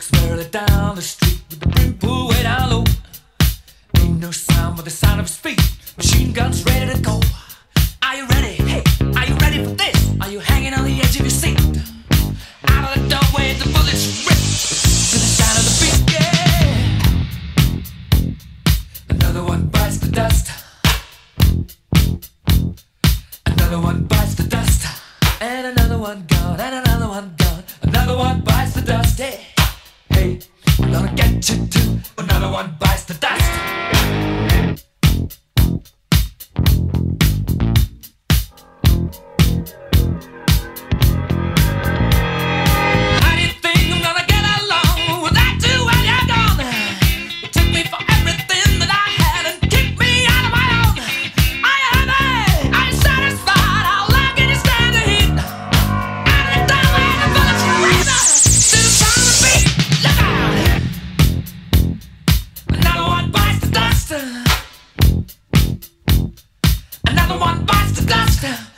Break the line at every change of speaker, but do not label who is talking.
Folks barely down the street with the brim pulled way down low. Ain't no sound but the sound of his feet. Machine guns ready to go. Are you ready? Hey, are you ready for this? Are you hanging on the edge of your seat? Out of the doorway the bullets rip to the sound of the beat. Yeah. Another one bites the dust. Another one bites the dust. And another one gone. And another one gone. Another one bites the dust. Hey, hey, I'm gonna get you too. Another one bites the dust. Another one bites the dust.